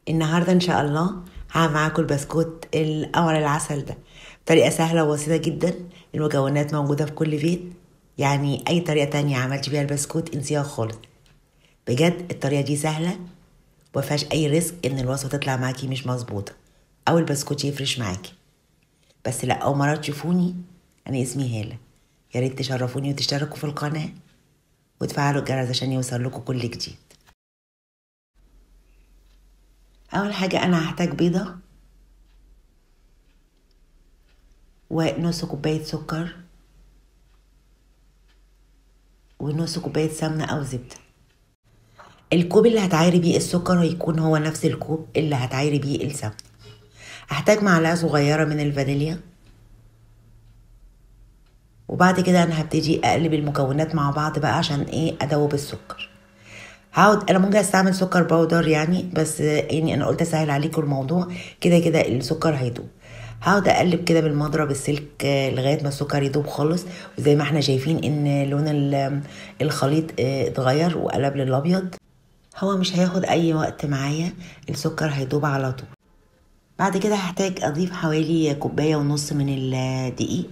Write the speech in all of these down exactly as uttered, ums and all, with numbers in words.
النهاردة إن شاء الله هعمل معاكم البسكوت القمر العسل ده طريقة سهلة وبسيطة جدا. المكونات موجودة في كل بيت، يعني أي طريقة تانية عملت بيها البسكوت انسيها خالص. بجد الطريقة دي سهلة ومفيهاش أي ريسك إن الوصفة تطلع معاكي مش مظبوطة أو البسكوت يفرش معاكي. بس لا، أول مرة تشوفوني أنا اسمي هالة، يا ريت تشرفوني وتشتركوا في القناة وتفعلوا الجرس عشان يوصل لكم كل جديد. أول حاجة أنا هحتاج بيضة ونص كوباية سكر ونص كوباية سمنة أو زبدة. الكوب اللي هتعايري بيه السكر هيكون هو نفس الكوب اللي هتعايري بيه السمنة. هحتاج معلقة صغيرة من الفانيليا، وبعد كده أنا هبتدي أقلب المكونات مع بعض بقى عشان إيه أدوب السكر. هقعد أنا ممكن أستعمل سكر باودر يعني، بس يعني أنا قلت أسهل عليكم الموضوع، كده كده السكر هيدوب. هقعد اقلب كده بالمضرب السلك لغايه ما السكر يدوب خالص، وزي ما احنا شايفين ان لون الخليط اتغير وقلب للابيض. هو مش هياخد اي وقت معايا، السكر هيدوب على طول. بعد كده هحتاج اضيف حوالي كوبايه ونص من الدقيق،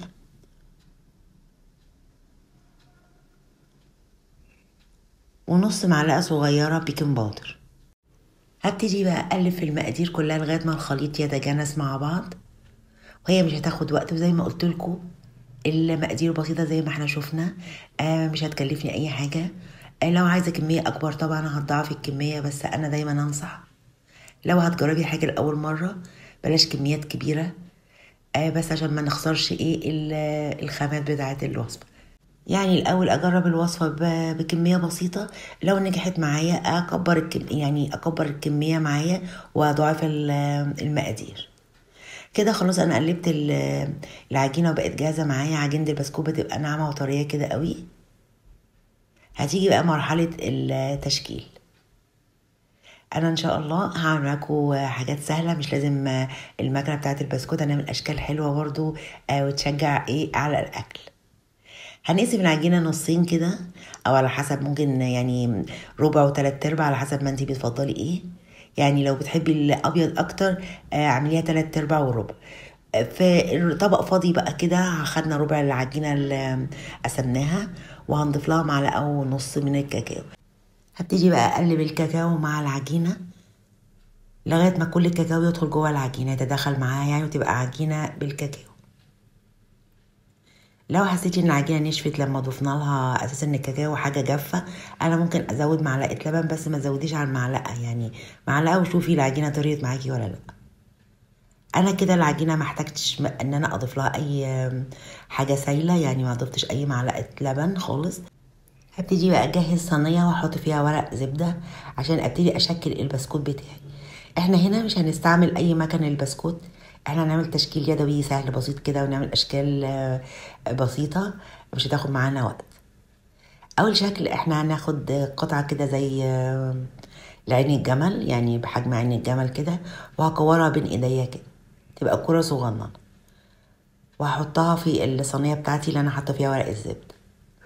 ونص معلقه صغيره بيكنج باودر. هبتدي بقى اقلب في المقادير كلها لغايه ما الخليط يتجانس مع بعض، وهي مش هتاخد وقت، وزي ما قلت لكم المقادير بسيطه زي ما احنا شفنا. آه مش هتكلفني اي حاجه. آه لو عايزه كميه اكبر طبعا هتضاعف الكميه، بس انا دايما انصح لو هتجربي حاجه لاول مره بلاش كميات كبيره، آه بس عشان ما نخسرش ايه الخامات بتاعه الوصفه. يعني الاول اجرب الوصفه بكميه بسيطه، لو نجحت معايا اكبر الكم يعني اكبر الكميه معايا واضاعف المقادير. كده خلاص انا قلبت العجينه وبقت جاهزه معايا. عجينه البسكوت بتبقى ناعمه وطريه كده قوي. هتيجي بقى مرحله التشكيل. انا ان شاء الله هعمل معاكم حاجات سهله، مش لازم المكنه بتاعه البسكوت، هنعمل اشكال حلوه برضو وتشجع ايه على الاكل. هنقسم العجينه نصين كده، او على حسب، ممكن يعني ربع وثلاث ارباع على حسب ما انتي بتفضلي ايه. يعني لو بتحبي الابيض اكتر اعمليها ثلاث ارباع وربع. في طبق فاضي بقى كده خدنا ربع العجينه اللي قسمناها، وهنضيف لها معلقه ونص من الكاكاو. هبتدي بقى اقلب الكاكاو مع العجينه لغايه ما كل الكاكاو يدخل جوه العجينه يتداخل معاها يعني، وتبقى عجينه بالكاكاو. لو حسيتي ان العجينه نشفت لما ضفنا لها اساسا الكاكاو حاجه جافه، انا ممكن ازود معلقه لبن، بس ما تزوديش على المعلقه، يعني معلقه وشوفي العجينه طريت معاكي ولا لا. انا كده العجينه ما احتاجتش ان انا اضيف لها اي حاجه سايله، يعني ما ضفتش اي معلقه لبن خالص. هبتدي بقى اجهز صينيه واحط فيها ورق زبده عشان ابتدي اشكل البسكوت بتاعي. احنا هنا مش هنستعمل اي مكان البسكوت، احنا هنعمل تشكيل يدوي سهل بسيط كده، ونعمل اشكال بسيطه مش هتاخد معانا وقت. اول شكل احنا هناخد قطعه كده زي لعين الجمل، يعني بحجم عين الجمل كده، وهكورها بين ايديا كده تبقى كرة صغننة، وهحطها في الصينية بتاعتي اللي انا حاطه فيها ورق الزبدة.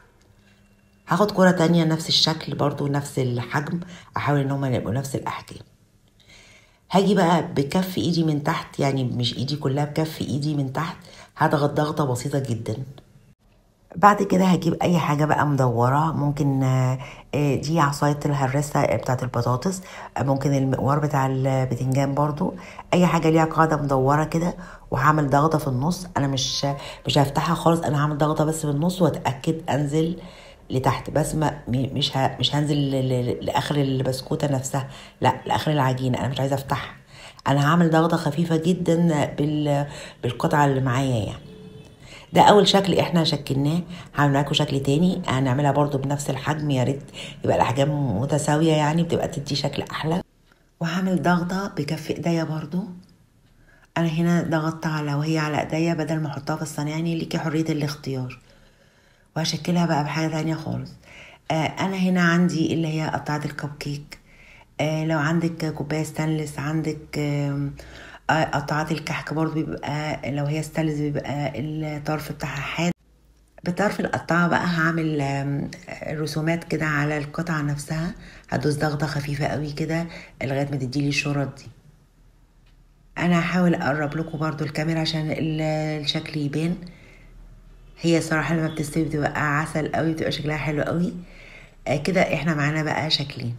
هاخد كرة تانية نفس الشكل برضو نفس الحجم، احاول ان هما يبقوا نفس الاحجام. هاجي بقى بكف ايدي من تحت، يعني مش ايدي كلها، بكف ايدي من تحت هضغط ضغطة بسيطة جدا. بعد كده هجيب اي حاجه بقى مدوره، ممكن دي عصايه الهرسه بتاعه البطاطس، ممكن المقوار بتاع البتنجان برضو، اي حاجه ليها قاعده مدوره كده. وهعمل ضغطه في النص، انا مش مش هفتحها خالص، انا هعمل ضغطه بس في النص واتاكد انزل لتحت، بس ما مش ه... مش هنزل لاخر البسكوته نفسها، لا لاخر العجينه، انا مش عايزه افتحها. انا هعمل ضغطه خفيفه جدا بال... بالقطعه اللي معايا يعني. ده اول شكل احنا شكلناه. هعمل معاكم شكل تاني هنعملها برضو بنفس الحجم، يا ريت يبقى الاحجام متساويه يعني، بتبقى تدي شكل احلى. وهعمل ضغطه بكف ايديا برضو. انا هنا ضغطت على وهي على ايديا بدل ما احطها في الصينيه، يعني ليكي حريه الاختيار. وهشكلها بقى بحاجه تانية خالص. آه انا هنا عندي اللي هي قطعه الكب كيك. آه لو عندك كوبايه ستانلس، عندك آه قطعات الكحك برضو بيبقى لو هي ستانلس بيبقى الطرف بتاعها حاد. بطرف القطعة بقى هعمل رسومات كده على القطعة نفسها، هدوس ضغطة خفيفة قوي كده لغاية ما تديلي الشرط دي. انا هحاول اقرب لكم برضو الكاميرا عشان ال- الشكل يبان. هي صراحة لما بتستوي بتبقى عسل قوي، بتبقى شكلها حلو قوي. آه كده احنا معانا بقى شكلين.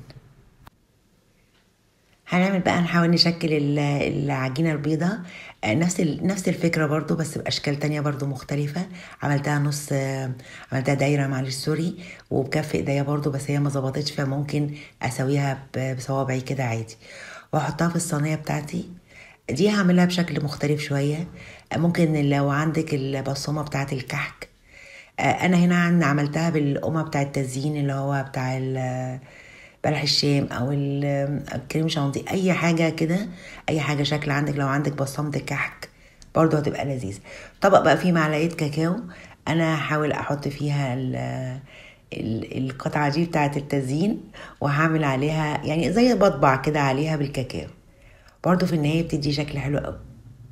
هنعمل بقى نحاول نشكل ال- العجينة البيضة. آه، نفس ال- نفس الفكرة برضو بس بأشكال تانية برضو مختلفة. عملتها نص، آه، عملتها دايرة معلش سوري، وبكف ايديا برضو بس هي ما ظبطتش، فممكن اسويها ب- بصوابعي كده عادي، واحطها في الصينية بتاعتي. دي هعملها بشكل مختلف شوية. آه، ممكن لو عندك البصمة بتاعة الكحك. آه، انا هنا عن- عملتها بالقمع بتاع التزيين اللي هو بتاع ال- بلح الشام او ال- الكريم شانتيه، اي حاجه كده، اي حاجه شكل عندك. لو عندك بصمه الكحك برضو هتبقى لذيذه. طبق بقى فيه معلقه كاكاو. انا هحاول احط فيها ال ال- القطعه دي بتاعه التزيين، وهعمل عليها يعني زي بطبع كده عليها بالكاكاو. برضو في النهايه بتدي شكل حلو قوي.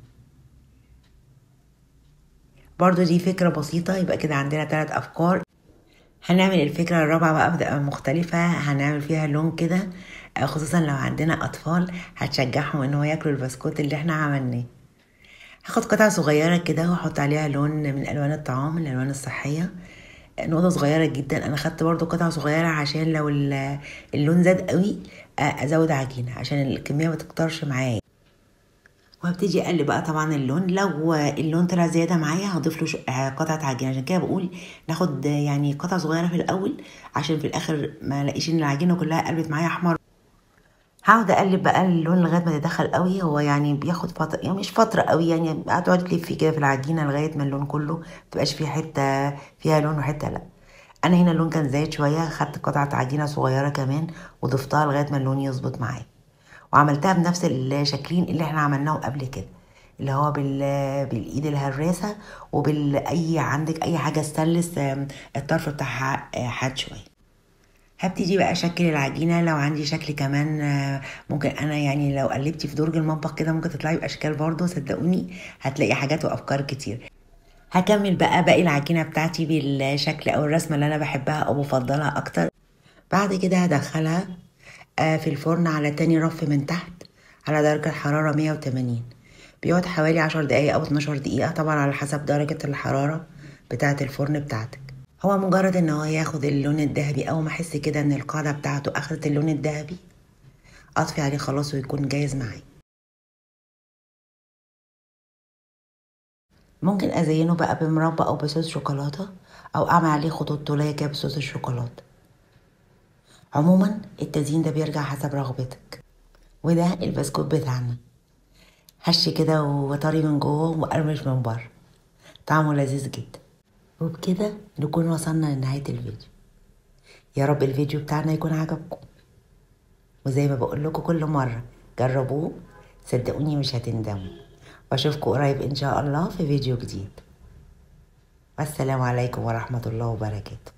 برضو دي فكره بسيطه، يبقى كده عندنا ثلاث افكار. هنعمل الفكرة الرابعة بقى بتبقى مختلفة، هنعمل فيها لون كده، آه، خصوصا لو عندنا أطفال هتشجعهم إن هو ياكلوا البسكوت اللي احنا عملناه. هاخد قطعة صغيرة كده واحط عليها لون من ألوان الطعام، من الألوان الصحية. آه، نقطة صغيرة جدا. أنا خدت برضو قطعة صغيرة عشان لو ال- اللون زاد قوي، آه، أزود عجينة عشان الكمية ما تكترش معايا. وهبتدي اقلب بقى طبعا اللون. لو اللون طلع زياده معايا هضيف له ش- آه، قطعه عجينه. عشان كده بقول ناخد آه، يعني قطعه صغيره في الاول، عشان في الاخر ما الاقيش ان العجينه كلها قلبت معايا احمر. هقعد اقلب بقى اللون لغايه ما يتدخل قوي. هو يعني بياخد فتره، يعني مش فتره قوي، يعني هتقعد تلفي كده في العجينه لغايه ما اللون كله متبقاش فيه حته فيها لون وحته لا. انا هنا اللون كان زايد شويه، خدت قطعه عجينه صغيره كمان وضفتها لغايه ما اللون يظبط معايا. وعملتها بنفس الشكلين اللي احنا عملناهم قبل كده، اللي هو بال بالايد الهراسه، وبالاي عندك اي حاجه ستانلس، آم، الطرف بتاعها آه، حاد شويه. هبتدي بقى اشكل العجينه. لو عندي شكل كمان، آه، ممكن انا يعني لو قلبتي في درج المطبخ كده ممكن تطلعي باشكال برضه، صدقوني هتلاقي حاجات وافكار كتير. هكمل بقى باقي العجينه بتاعتي بالشكل او الرسمه اللي انا بحبها او بفضلها اكتر. بعد كده هدخلها آه، في الفرن على تاني رف من تحت، على درجة حرارة مية وتمانين. بيقعد حوالي عشر دقايق أو اتناشر دقيقة، طبعا على حسب درجة الحرارة بتاعة الفرن بتاعتك. هو مجرد ان هو ياخد اللون الذهبي، اول ما احس كده ان القاعدة بتاعته اخدت اللون الذهبي اطفي عليه خلاص ويكون جاهز معايا. ممكن ازينه بقى بمربى او بصوص شوكولاتة، او اعمل عليه خطوط طولية كده بصوص الشوكولاتة. عموما التزيين ده بيرجع حسب رغبتك. وده البسكوت بتاعنا، هش كده وطري من جوه ومقرمش من بره، طعمه لذيذ جدا. وبكده نكون وصلنا لنهاية الفيديو. يا رب الفيديو بتاعنا يكون عجبكم، وزي ما بقول لكم كل مرة جربوه، صدقوني مش هتندموا. واشوفكم قريب ان شاء الله في فيديو جديد. والسلام عليكم ورحمة الله وبركاته.